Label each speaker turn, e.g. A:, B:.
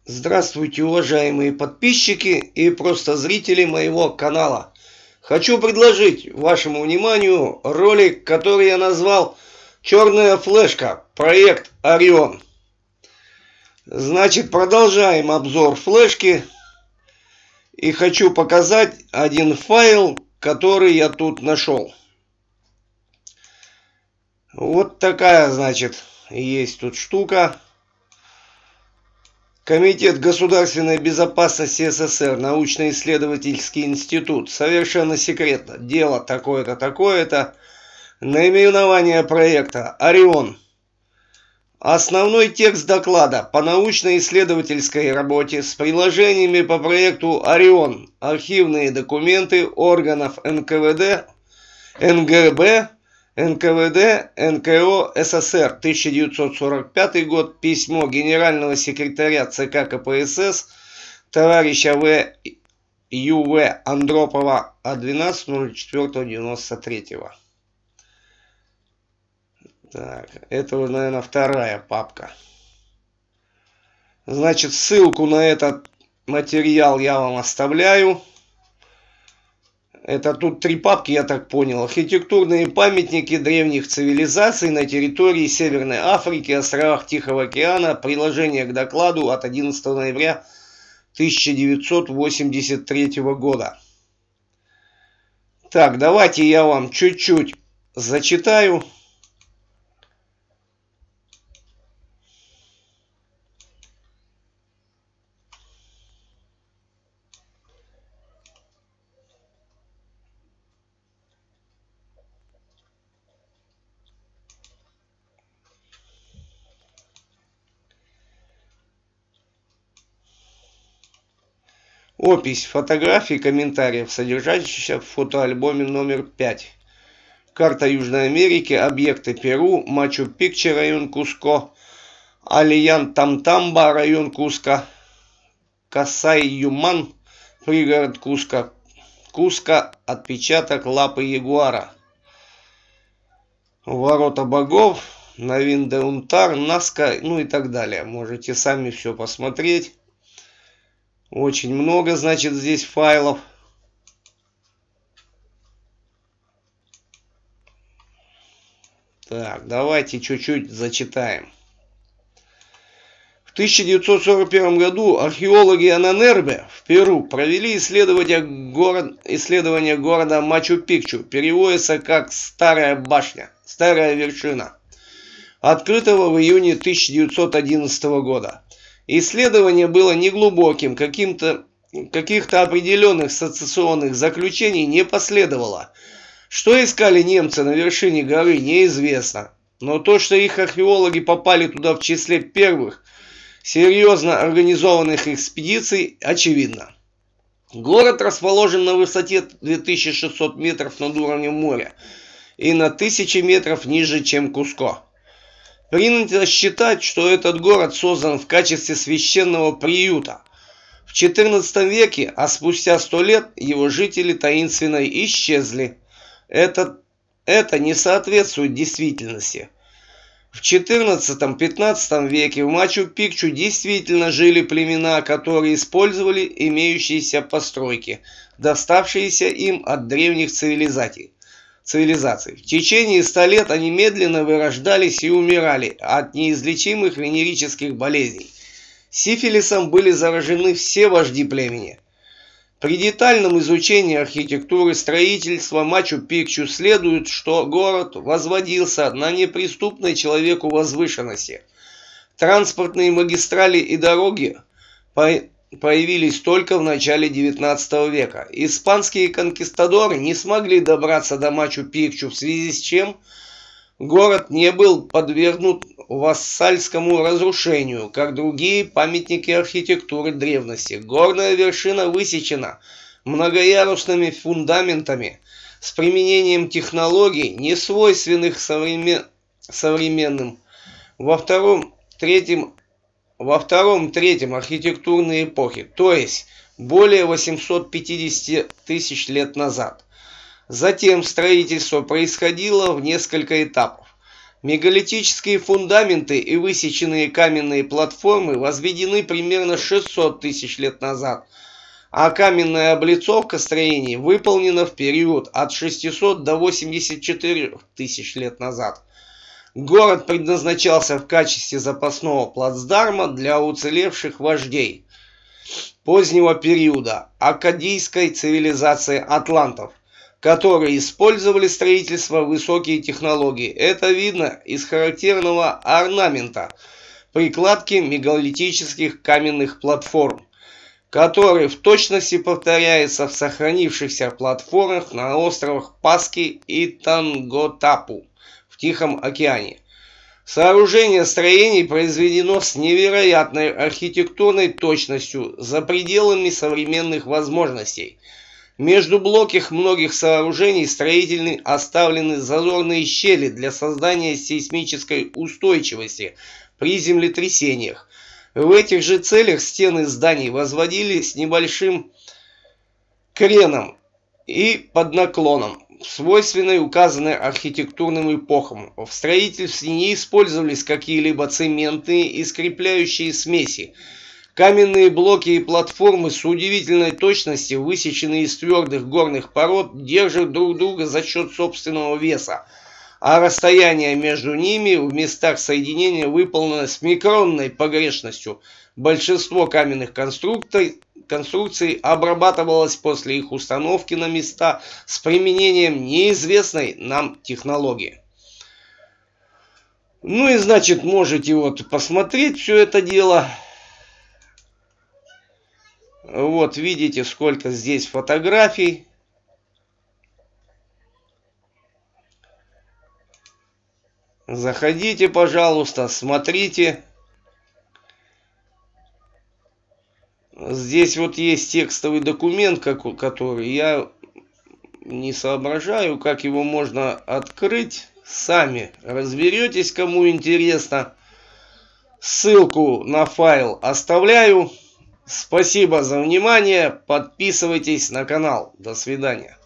A: Здравствуйте, уважаемые подписчики и просто зрители моего канала. Хочу предложить вашему вниманию ролик, который я назвал «Черная флешка. Проект Орион». Значит, продолжаем обзор флешки. И хочу показать один файл, который я тут нашел. Вот такая, значит, есть тут штука. Комитет государственной безопасности СССР, научно-исследовательский институт, совершенно секретно, дело такое-то, такое-то, наименование проекта «Орион». Основной текст доклада по научно-исследовательской работе с приложениями по проекту «Орион», архивные документы органов НКВД, НГБ, НКВД, НКО СССР, 1945 год, письмо генерального секретаря ЦК КПСС товарища В.Ю.В. Андропова от 12.04.93. Так, это, наверное, вторая папка. Значит, ссылку на этот материал я вам оставляю. Это тут три папки, я так понял. Архитектурные памятники древних цивилизаций на территории Северной Африки, островах Тихого океана. Приложение к докладу от 11 ноября 1983 года. Так, давайте я вам чуть-чуть зачитаю. Опись фотографий, комментариев, содержащихся в фотоальбоме номер 5. Карта Южной Америки, объекты Перу, Мачу-Пикчу, район Куско, Альян-Тамтамба, район Куско, Касай-Юман, пригород Куско, Куско, отпечаток лапы ягуара. Ворота богов, Навиндаунтар, Наска, ну и так далее. Можете сами все посмотреть. Очень много, значит, здесь файлов. Так, давайте чуть-чуть зачитаем. В 1941 году археологи Ананербе в Перу провели исследование города Мачу-Пикчу, переводится как «Старая башня», «Старая вершина», открытого в июне 1911 года. Исследование было неглубоким, каких-то определенных сенсационных заключений не последовало. Что искали немцы на вершине горы, неизвестно. Но то, что их археологи попали туда в числе первых серьезно организованных экспедиций, очевидно. Город расположен на высоте 2600 метров над уровнем моря и на 1000 метров ниже, чем Куско. Принято считать, что этот город создан в качестве священного приюта. В XIV веке, а спустя 100 лет, его жители таинственно исчезли. Это не соответствует действительности. В XIV-XV веке в Мачу-Пикчу действительно жили племена, которые использовали имеющиеся постройки, доставшиеся им от древних цивилизаций. В течение 100 лет они медленно вырождались и умирали от неизлечимых венерических болезней. Сифилисом были заражены все вожди племени. При детальном изучении архитектуры строительства Мачу-Пикчу следует, что город возводился на неприступной человеку возвышенности. Транспортные магистрали и дороги появились только в начале XIX века. Испанские конкистадоры не смогли добраться до Мачу-Пикчу, в связи с чем город не был подвергнут вассальскому разрушению, как другие памятники архитектуры древности. Горная вершина высечена многоярусными фундаментами с применением технологий, не свойственных современным. Во втором-третьем архитектурной эпохи, то есть более 850 тысяч лет назад. Затем строительство происходило в несколько этапов. Мегалитические фундаменты и высеченные каменные платформы возведены примерно 600 тысяч лет назад, а каменная облицовка строений выполнена в период от 600 до 84 тысяч лет назад. Город предназначался в качестве запасного плацдарма для уцелевших вождей позднего периода аккадийской цивилизации атлантов, которые использовали строительство высокие технологии. Это видно из характерного орнамента прикладки мегалитических каменных платформ, который в точности повторяется в сохранившихся платформах на островах Пасхи и Танготапу в Тихом океане. Сооружение строений произведено с невероятной архитектурной точностью за пределами современных возможностей. Между блоков многих сооружений строители оставлены зазорные щели для создания сейсмической устойчивости при землетрясениях. В этих же целях стены зданий возводились с небольшим креном и под наклоном, свойственной указанной архитектурным эпохам. В строительстве не использовались какие-либо цементные и скрепляющие смеси. Каменные блоки и платформы с удивительной точностью, высеченные из твердых горных пород, держат друг друга за счет собственного веса, а расстояние между ними в местах соединения выполнено с микронной погрешностью. Большинство каменных конструкций обрабатывалось после их установки на места с применением неизвестной нам технологии. Ну и значит, можете вот посмотреть все это дело. Вот видите, сколько здесь фотографий. Заходите, пожалуйста, смотрите. Здесь вот есть текстовый документ, который я не соображаю, как его можно открыть. Сами разберетесь, кому интересно. Ссылку на файл оставляю. Спасибо за внимание. Подписывайтесь на канал. До свидания.